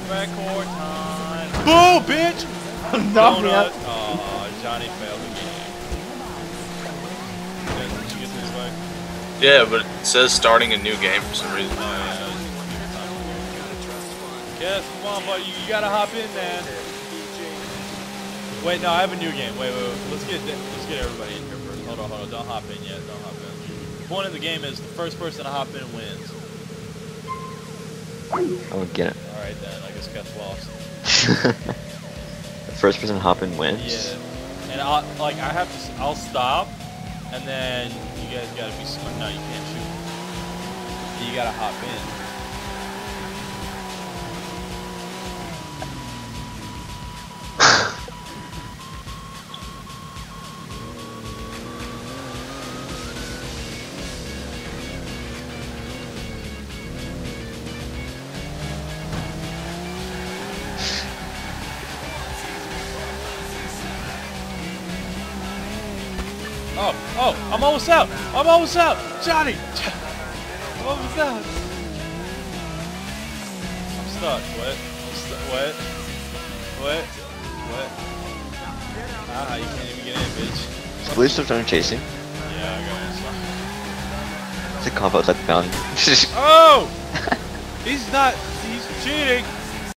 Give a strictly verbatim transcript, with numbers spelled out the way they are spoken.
Record time. Boo, bitch! Knock me Donut. out. Aw, Johnny failed the game. Did you get this way? Yeah, but it says starting a new game for some reason. Oh, yeah. Yes, come on, buddy. You, you gotta hop in, man. Wait, no, I have a new game. Wait, wait, wait. Let's get let's get everybody in here first. Hold on, hold on. Don't hop in yet. Don't hop in. The point of the game is the first person to hop in wins. Oh, get it. All right, then. I guess Kev lost. The first person to hop in wins. Yeah. And I like I have to. I'll stop, and then you guys gotta be smart. No, you can't shoot. You gotta hop in. Oh, oh, I'm almost out. I'm almost out. Johnny. I'm almost out. I'm stuck. What? I'm stuck. What? What? What? Ah, you can't even get in, bitch. Is Blue still trying chasing? Yeah, I got one. It's a combo outside the fountain. Oh! He's not. He's cheating.